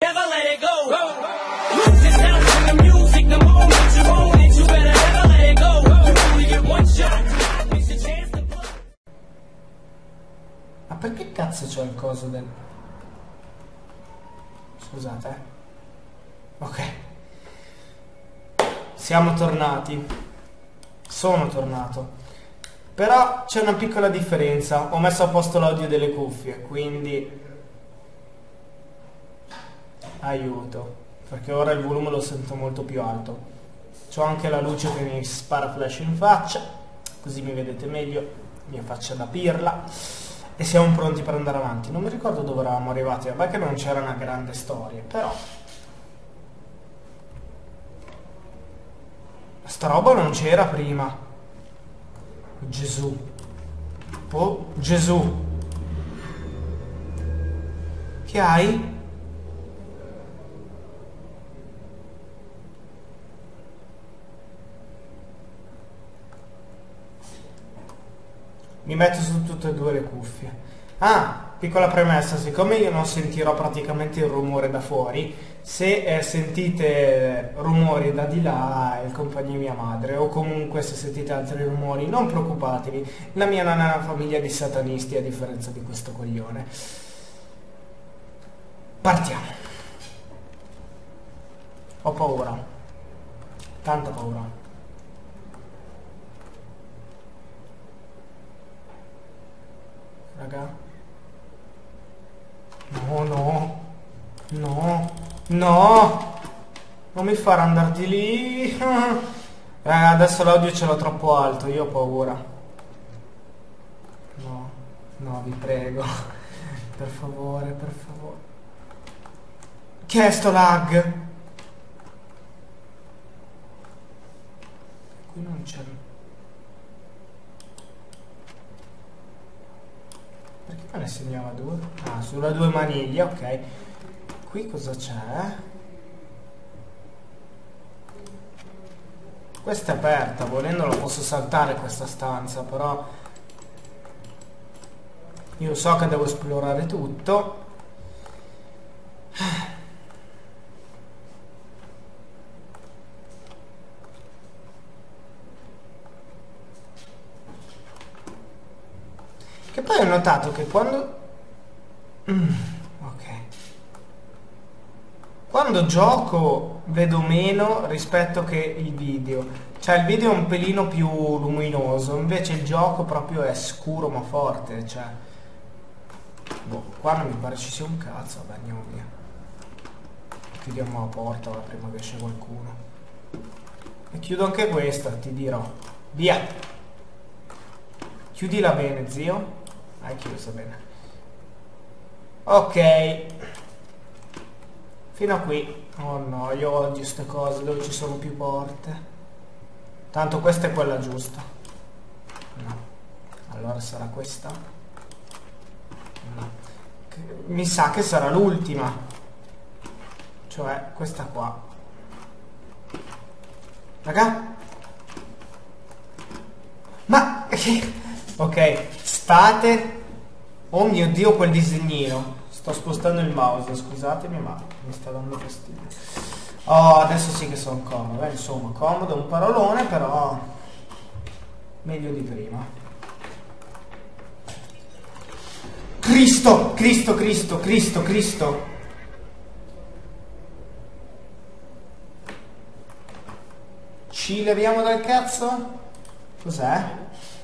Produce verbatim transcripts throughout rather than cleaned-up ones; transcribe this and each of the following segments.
Never let it go. Lose yourself in the music, the moment you own it, you better never let it go. You only get one shot, miss a chance to blow. Ma perché cazzo c'ho il coso del... Scusate, eh. Ok. Siamo tornati. Sono tornato. Però c'è una piccola differenza. Ho messo a posto l'audio delle cuffie, quindi... aiuto, perché ora il volume lo sento molto più alto. C'ho anche la luce che mi spara flash in faccia, così mi vedete meglio, mia faccia da pirla, e siamo pronti per andare avanti. Non mi ricordo dove eravamo arrivati, vabbè che non c'era una grande storia, però sta roba non c'era prima. Gesù, oh Gesù, che hai? Mi metto su tutte e due le cuffie. Ah, piccola premessa, siccome io non sentirò praticamente il rumore da fuori, se eh, sentite rumori da di là è il compagno di mia madre, o comunque se sentite altri rumori non preoccupatevi, la mia non è una famiglia di satanisti a differenza di questo coglione. Partiamo. Ho paura, tanta paura. Raga. No, no. No. No. Non mi far andare di lì. Raga, adesso l'audio ce l'ho troppo alto, io ho paura. No. No, vi prego. Per favore, per favore. Che è sto lag? Qui non c'è... Perché me ne segnava due? Ah, sulla due maniglie, ok. Qui cosa c'è? Questa è aperta, volendo la posso saltare questa stanza, però io so che devo esplorare tutto. Che poi ho notato che quando... Mm, ok. Quando gioco vedo meno rispetto che il video. Cioè il video è un pelino più luminoso, invece il gioco proprio è scuro ma forte, cioè... Boh, qua non mi pare ci sia un cazzo, vabbè andiamo via. Chiudiamo la porta ora prima che esce qualcuno. E chiudo anche questa, ti dirò. Via! Chiudila bene, zio. Hai chiuso bene. Ok. Fino a qui. Oh no, io odio queste cose dove ci sono più porte. Tanto questa è quella giusta. No. Allora sarà questa? No. Mi sa che sarà l'ultima. Cioè questa qua. Raga? Ma... ok, state... Oh mio Dio, quel disegnino. Sto spostando il mouse, scusatemi, ma mi sta dando fastidio. Oh, adesso sì che sono comodo, eh, insomma, comodo, un parolone, però meglio di prima. Cristo, Cristo, Cristo, Cristo, Cristo. Ci leviamo dal cazzo? Cos'è?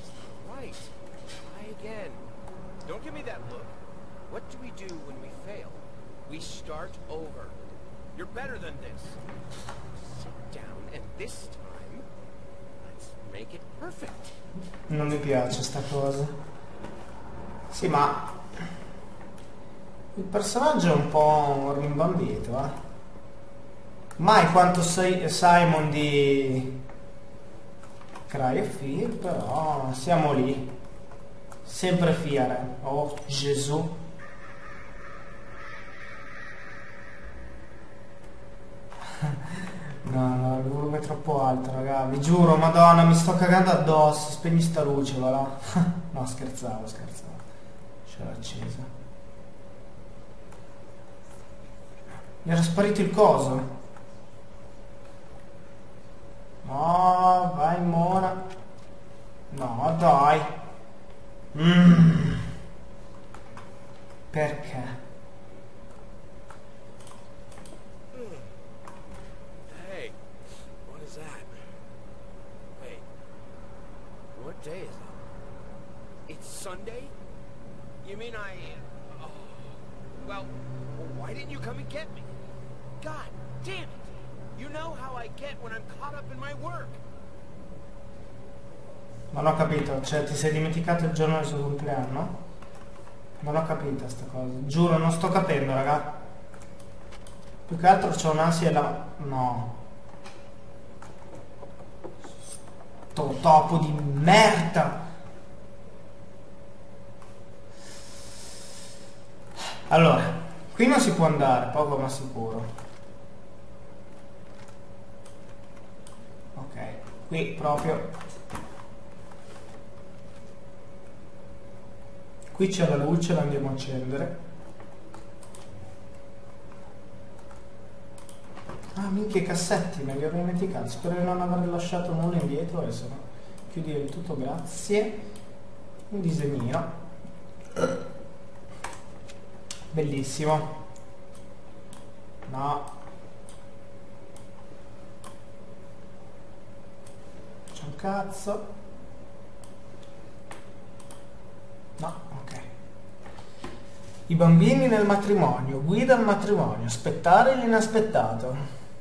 Don't give me that look. What do we do when we fail? We start over. You're better than this. Sit down, and this time, let's make it perfect. Non mi piace sta cosa. Sì, ma il personaggio è un po' rimbambito, eh. Mai quanto sei Simon di Cry of Fear, però siamo lì. Sempre fiere. Oh Gesù. No, no, il volume è troppo alto, raga. Vi giuro, madonna, mi sto cagando addosso. Spegni sta luce, va là. No, scherzavo, scherzavo. Ce l'ho accesa. Mi era sparito il coso. No, vai Mona. No, dai. Mm. Perché? Hey, what is that? Wait, what day is it? It's Sunday? You mean I... Oh, well, why didn't you come and get me? God damn it! You know how I get when I'm caught up in my work. Non ho capito, cioè ti sei dimenticato il giorno del suo compleanno? Non ho capito sta cosa, giuro non sto capendo raga. Più che altro c'ho un'ansia da... no. Sto topo di merda. Allora, qui non si può andare, poco ma sicuro. Ok, qui proprio... Qui c'è la luce, la andiamo a accendere. Ah, minchia, i cassetti, me li ho dimenticati. Spero di non aver lasciato nulla indietro, e se no chiudi il tutto, grazie. Un disegnino. Bellissimo. No. C'è un cazzo. No, ok. I bambini nel matrimonio, guida al matrimonio, aspettare l'inaspettato.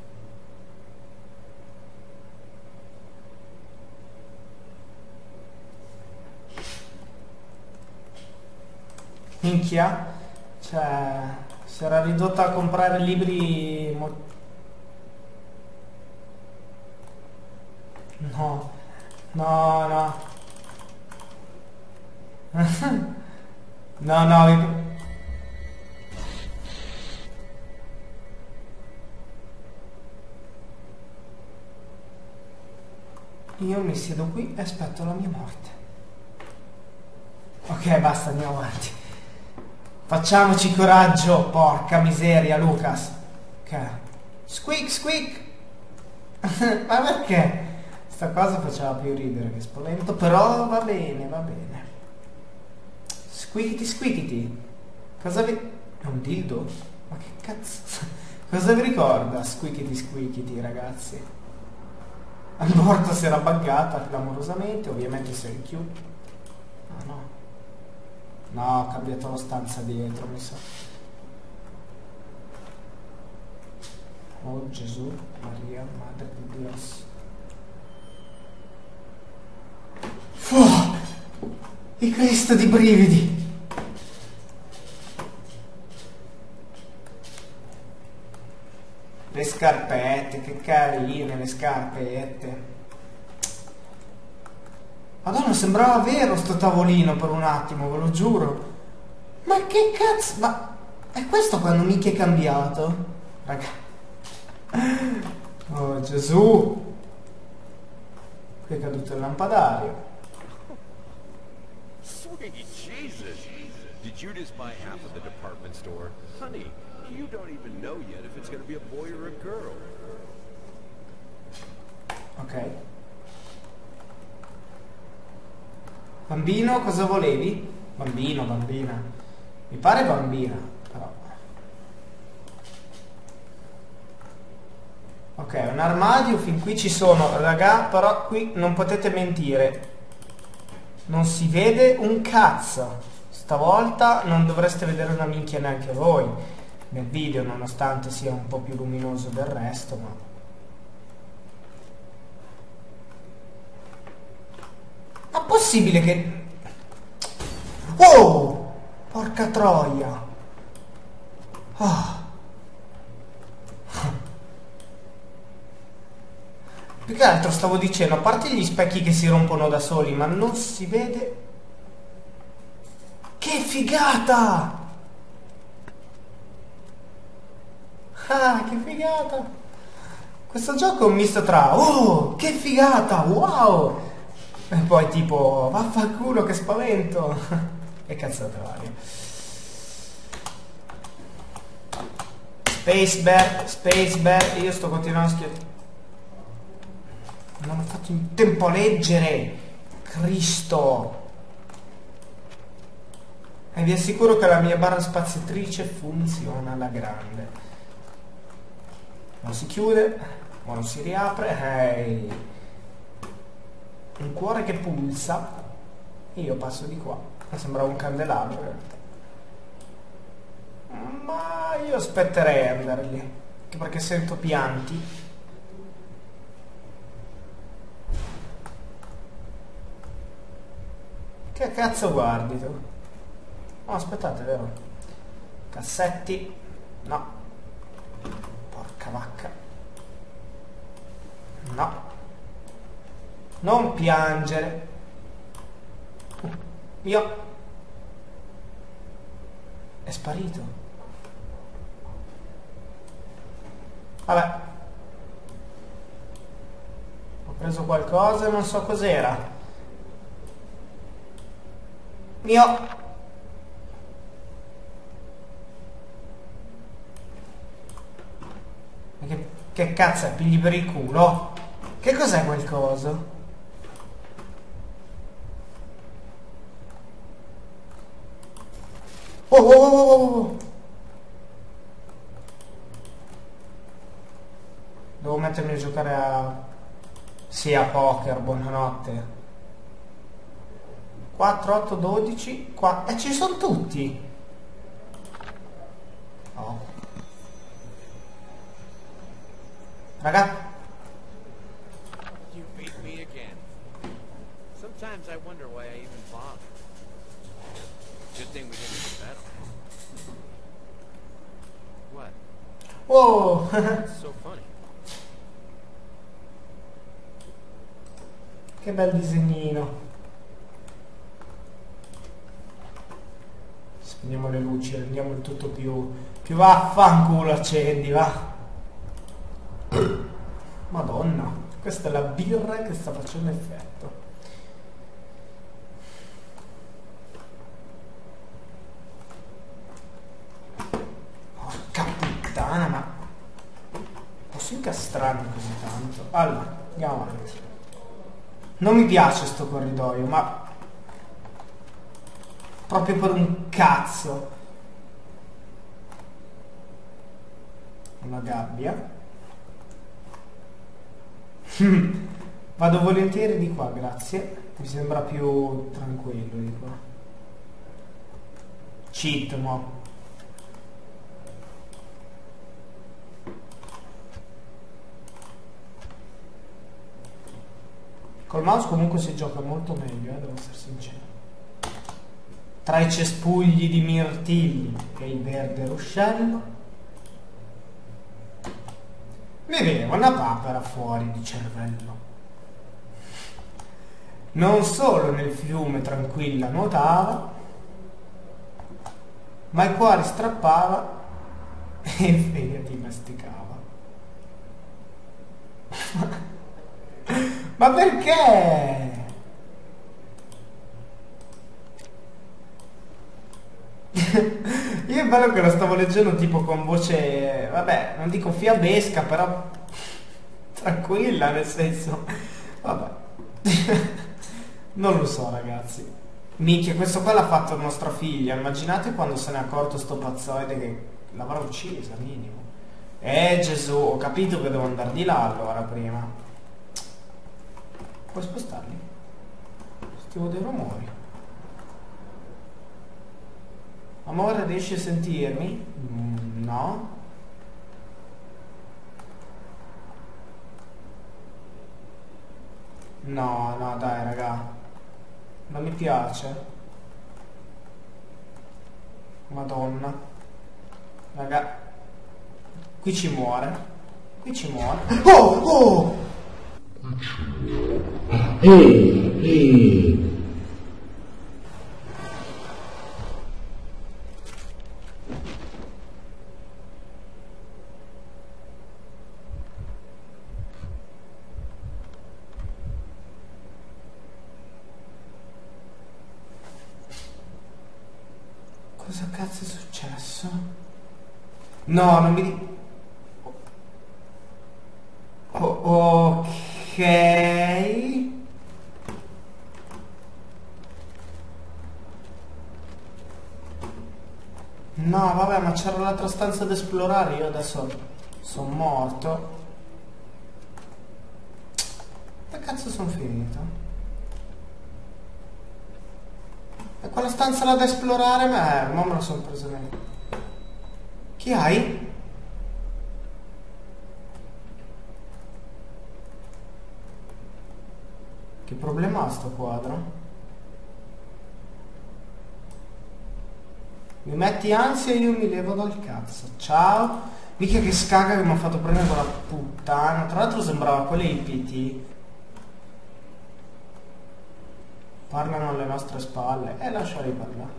Minchia, cioè, si era ridotta a comprare libri... mo- No, no, no. No, no, mi- io mi siedo qui e aspetto la mia morte. Ok, basta, andiamo avanti. Facciamoci coraggio, porca miseria, Lucas. Ok. Squeak, squeak. Ma perché? Sta cosa faceva più ridere che spavento, però va bene, va bene. Squeakity, squeakity. Cosa vi... È un dildo? Ma che cazzo? Cosa vi ricorda squeakity, squeakity, ragazzi? Al morto si era buggata clamorosamente, ovviamente si è richiuso. Ah no. No, ho cambiato la stanza dietro, mi sa. Oh Gesù, Maria, Madre di Dio. Oh, il Cristo di brividi. Le scarpette, che carine le scarpette. Madonna, sembrava vero sto tavolino per un attimo, ve lo giuro. Ma che cazzo? Ma è questo quando mica è cambiato? Raga. Oh Gesù. Qui è caduto il lampadario. Sweet Jesus! Did you just buy half of the department store? Honey, you don't even know yet if it's gonna be a boy or a girl. Ok. Bambino, cosa volevi? Bambino, bambina. Mi pare bambina, però. Ok, un armadio, fin qui ci sono, raga, però qui non potete mentire. Non si vede un cazzo. Stavolta non dovreste vedere una minchia neanche voi nel video, nonostante sia un po' più luminoso del resto, ma... Ma possibile che... Oh! Porca troia! Oh. Più che altro stavo dicendo, a parte gli specchi che si rompono da soli, ma non si vede... Che figata! Ah, che figata! Questo gioco è un misto tra... Oh, che figata! Wow! E poi tipo... Vaffanculo, che spavento! E cazzate varie. Space Bear, Space Bear, io sto continuando a schiattare. Non ho fatto in tempo a leggere. Cristo. E vi assicuro che la mia barra spaziatrice funziona alla grande. Non si chiude, ma non si riapre. Ehi. Un cuore che pulsa. E io passo di qua. Sembrava un candelabro in realtà. Ma io aspetterei ad andare lì. Anche perché sento pianti. Che cazzo guardi tu? Oh, aspettate, vero? Cassetti. No. Porca vacca. No. Non piangere. Io. È sparito. Vabbè. Ho preso qualcosa e non so cos'era. Mio. Che, che cazzo è? Pigli per il culo? Che cos'è quel coso? Oh, oh, oh, oh, oh. Devo mettermi a giocare a... Sì, a poker, buonanotte. quattro, otto, dodici, qua... E ci sono tutti! Oh. Raga. You beat me again. Sometimes I wonder why I even bother. Good thing we didn't do that. What? Oh. It's so funny. Che bel disegnino. Spegniamo le luci, rendiamo il tutto più... più vaffanculo, accendi, va. Madonna, questa è la birra che sta facendo effetto. Porca puttana, ma posso incastrarmi così tanto? Allora, andiamo avanti. Non mi piace sto corridoio, ma proprio per un cazzo. Una gabbia. Vado volentieri di qua, grazie. Mi sembra più tranquillo di qua. Cheat, mo. Col mouse comunque si gioca molto meglio, eh, devo essere sincero. Tra i cespugli di mirtilli e il verde ruscello vedeva una papera fuori di cervello. Non solo nel fiume tranquilla nuotava, ma il cuore strappava e il fegato masticava. Ma perché? Io è bello che lo stavo leggendo tipo con voce, vabbè, non dico fiabesca, però tranquilla, nel senso, vabbè. Non lo so, ragazzi. Minchia, questo qua l'ha fatto nostra figlia. Immaginate quando se n'è accorto sto pazzoide che l'avrà uccisa, minimo. Eh Gesù, ho capito che devo andare di là allora prima. Puoi spostarli? Sentivo dei rumori. Amore, riesci a sentirmi? Mm, no. No, no, dai, raga. Non mi piace. Madonna. Raga. Qui ci muore. Qui ci muore. Oh! Oh! Ehi, ehi. Cosa cazzo è successo? No, non mi... nell'altra stanza ad esplorare, io adesso sono morto. Dove cazzo sono finito? E quella stanza là da esplorare, ma eh, ma me la sono presa bene. Chi hai? Che problema ha sto quadro? Mi metti ansia e io mi levo dal cazzo. Ciao. Mica che scaga che mi ha fatto prendere quella puttana. Tra l'altro sembrava quelle I P T. Parlano alle nostre spalle. E eh, lasciali parlare.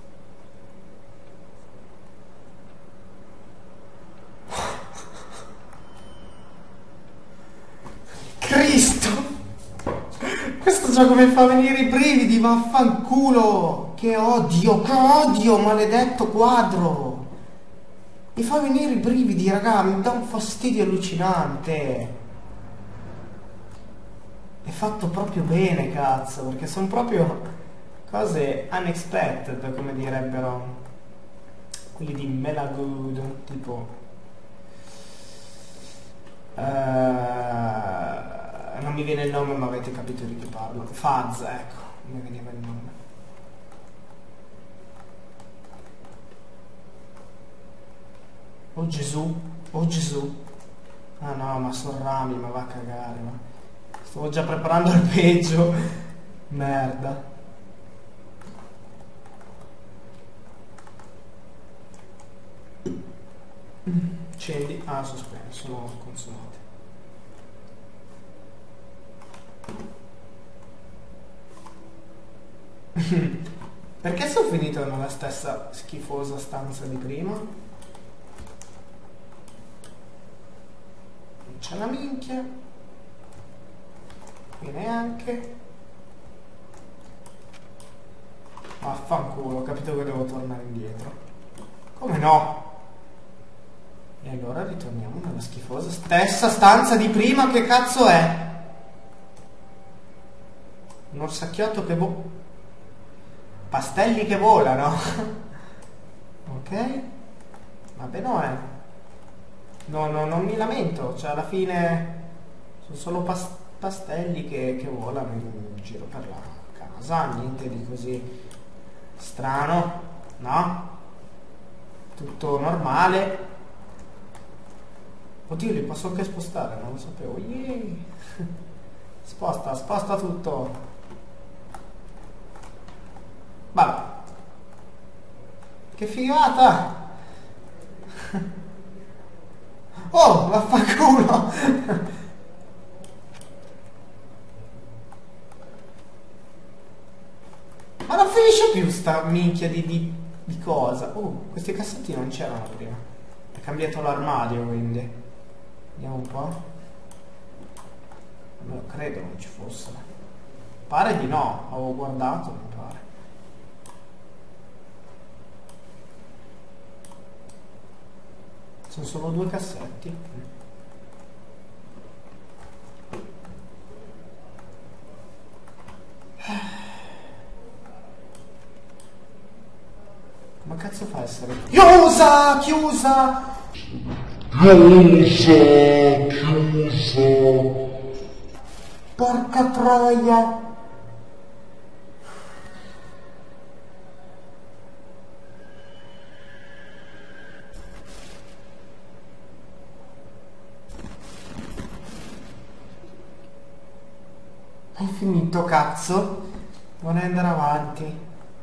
Cristo! Questo gioco mi fa venire i brividi, vaffanculo! Che odio, che odio, maledetto quadro! Mi fa venire i brividi, raga, mi dà un fastidio allucinante! È fatto proprio bene, cazzo, perché sono proprio cose unexpected, come direbbero quelli di Melagood, tipo... Uh, non mi viene il nome, ma avete capito di chi parlo. Faz, ecco, mi veniva il nome. Oh Gesù, oh Gesù. Ah no, ma sono rami, ma va a cagare, ma... Stavo già preparando il peggio. Merda. Accendi. Ah, sospeso, sono consumate. Perché sono finito nella stessa schifosa stanza di prima? Non c'è la minchia. Qui neanche. Vaffanculo, ho capito che devo tornare indietro. Come no? E allora ritorniamo nella schifosa stessa stanza di prima. Che cazzo è? Un orsacchiotto che vo... Pastelli che volano. Ok? Vabbè, no, eh. No, no, non mi lamento. Cioè, alla fine sono solo pas pastelli che, che volano in giro per la casa. Niente di così strano, no? Tutto normale. Oddio, li posso anche spostare, non lo sapevo. Yeah. Sposta, sposta tutto. Vabbè. Che figata! Oh, vaffanculo! Ma non finisce più sta minchia di, di, di cosa? Oh, questi cassetti non c'erano prima. È cambiato l'armadio, quindi. Vediamo un po'. Non credo non ci fossero. Pare di no, avevo guardato, mi pare. Sono solo due cassetti. Come cazzo fa a essere chiusa? Chiusa! Chiusa, chiusa. Porca troia! Hai finito, cazzo? Vorrei andare avanti.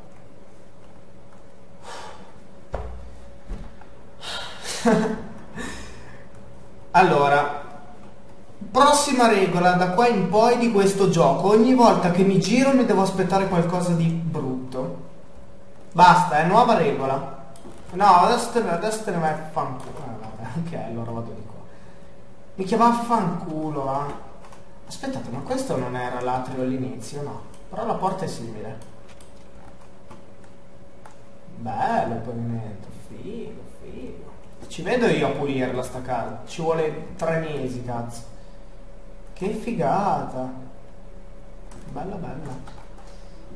Allora, prossima regola da qua in poi di questo gioco: ogni volta che mi giro mi devo aspettare qualcosa di brutto. Basta, è nuova regola. No, adesso te, adesso te ne vai a fanculo. Ah, vabbè, ok, allora vado di qua. Mi chiama a fanculo, va. Aspettate, ma questo non era l'atrio all'inizio, no? Però la porta è simile. Bello il pavimento, figo, figo. Ci vedo io a pulirla sta casa. Ci vuole tre mesi, cazzo. Che figata. Bella, bella.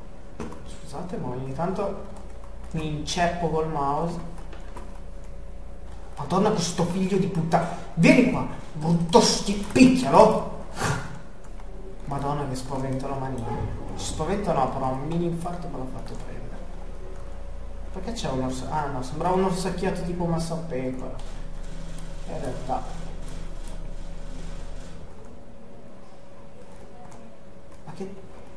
Scusate, ma ogni tanto mi inceppo col mouse. Madonna, questo figlio di puttana. Vieni qua, brutto picchialo. Madonna che spavento la manina. Spavento no, però un mini infarto me l'ho fatto prendere. Perché c'è un orso? Ah no, sembrava un orsacchiato tipo massa a pecora. In realtà. Ma che...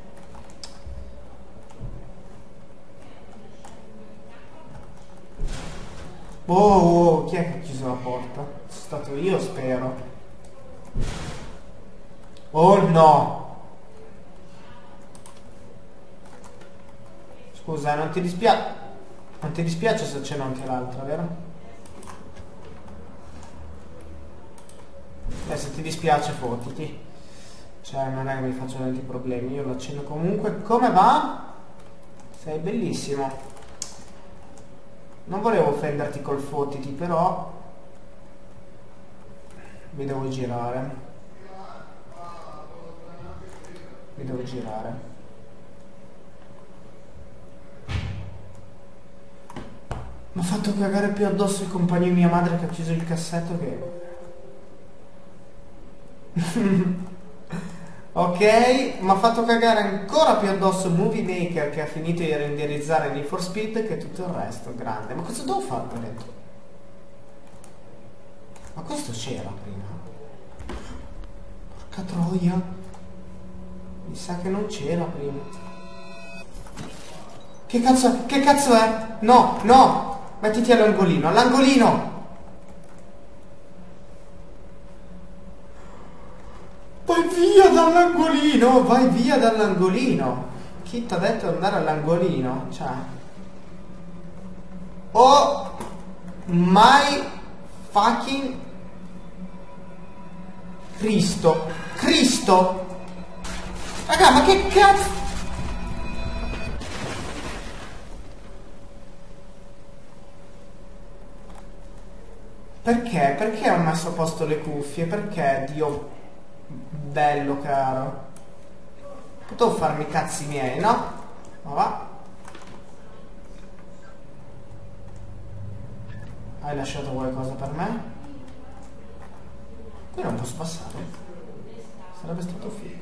Oh, oh, chi è che ha chiuso la porta? Sono stato io, spero. Oh no! Scusa, non ti dispiace? Non ti dispiace se c'è anche l'altra, vero? Beh, se ti dispiace fottiti. Cioè, non è che mi faccio tanti problemi, io lo accendo comunque. Come va? Sei bellissimo. Non volevo offenderti col fottiti, però mi devo girare. Mi devo girare. Mi ha fatto cagare più addosso il compagno di mia madre che ha chiuso il cassetto che... Ok, mi ha fatto cagare ancora più addosso il Movie Maker che ha finito di renderizzare Need for Speed che tutto il resto. Grande. Ma cosa devo fare dentro? Ma questo c'era prima. Porca troia. Mi sa che non c'era prima. Che cazzo, che cazzo è? No, no! Mettiti all'angolino, all'angolino! Vai via dall'angolino, vai via dall'angolino. Chi ti ha detto di andare all'angolino? Cioè. Oh my fucking Cristo. Cristo. Raga, ma che cazzo? Perché? Perché ho messo a posto le cuffie? Perché, Dio bello caro? Potevo farmi i cazzi miei, no? Ma va. Hai lasciato qualcosa per me? Qui non posso passare. Sarebbe stato figo.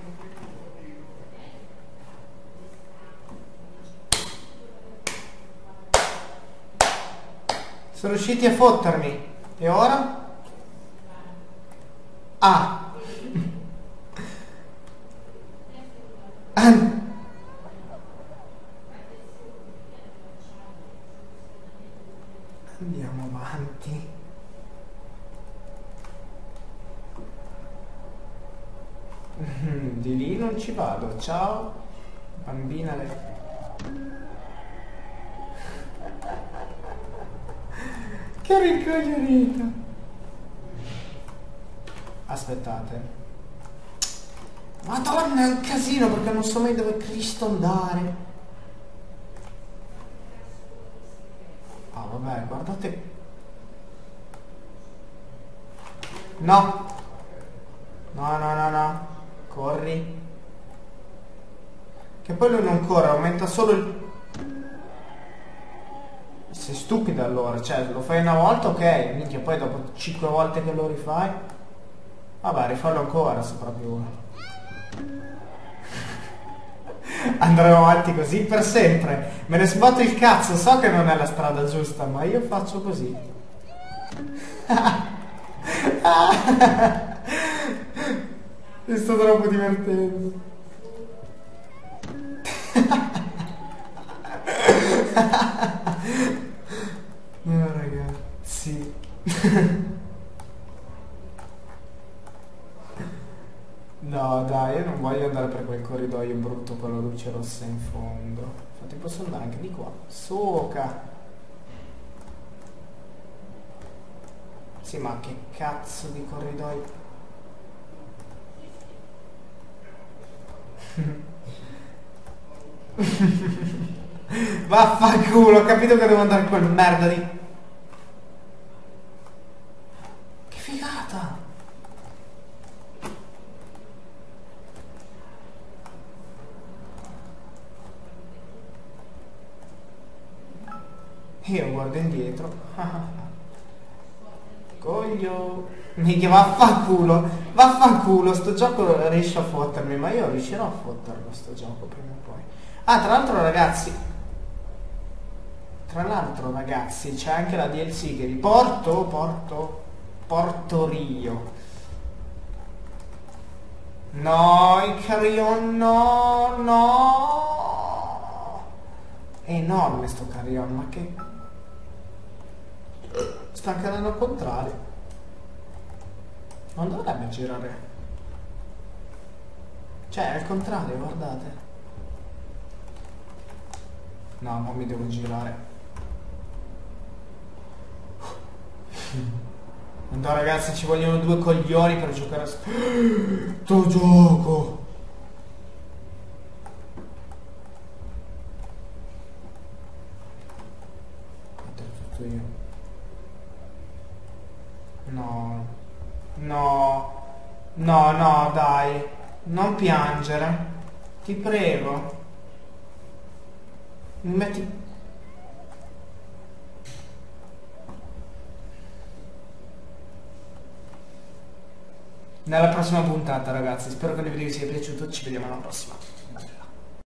Sono riusciti a fottermi. E ora? Ah! Andiamo avanti. Di lì non ci vado. Ciao, bambina. Le... Che rincoglionita. Aspettate. Madonna, è un casino perché non so mai dove Cristo andare. Ah, vabbè, guardate. No. No, no, no, no. Corri. Che poi lui non corre, aumenta solo il... Sei stupida allora, cioè lo fai una volta, ok, minchia, poi dopo cinque volte che lo rifai, vabbè, rifallo ancora se proprio... Andremo avanti così per sempre. Me ne sbatto il cazzo, so che non è la strada giusta, ma io faccio così. Mi sto troppo divertendo. No ragazzi. No dai, io non voglio andare per quel corridoio brutto con la luce rossa in fondo. Infatti posso andare anche di qua. Soca. Sì, ma che cazzo di corridoio. Vaffanculo, ho capito che devo andare a quel merda di... Che figata. Io guardo indietro. Coglio. Minchia, vaffanculo. Vaffanculo, sto gioco riesce a fottermi, ma io riuscirò a fotterlo sto gioco prima o poi. Ah, tra l'altro ragazzi. Tra l'altro ragazzi, c'è anche la D L C che vi porto, porto, porto Rio. No, il carillon, no, no. È enorme sto carillon, ma che... Sta accadendo al contrario. Non dovrebbe girare. Cioè, è al contrario, guardate. No, non mi devo girare. No ragazzi, ci vogliono due coglioni per giocare a sto gioco. Tutto io. No. No. No, no, dai. Non piangere. Ti prego. Mi metti... Nella prossima puntata ragazzi, spero che il video vi sia piaciuto, ci vediamo alla prossima.